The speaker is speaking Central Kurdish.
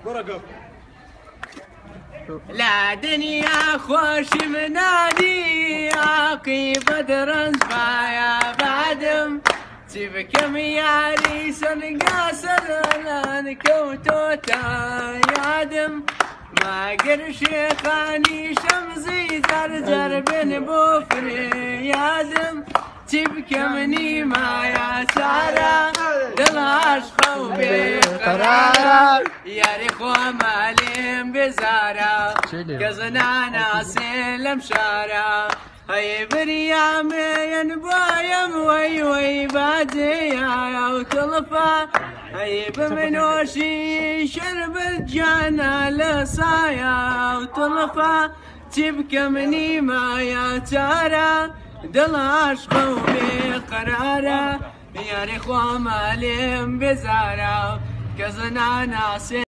لا دنيا خوش منادي عاقي بدر زبايا بعدم تبكم يا ريسن قاسر نكوتوتا يادم ما قرش خاني شمزي زرزر بن بوفري يادم تبكمني ما يا سارة دل عشق وبقرارة يا ريخو مالين بزارة قزنا ناسي لمشارة هاي بريامي ينبايم وي وي بادي يا وتلفا هاي بمنوشي شرب الجانا لصايا وتلفا تبكمني ما يا تارا دل عشق وبقرارة يا ريخو مالين بزارة قزنا ناسي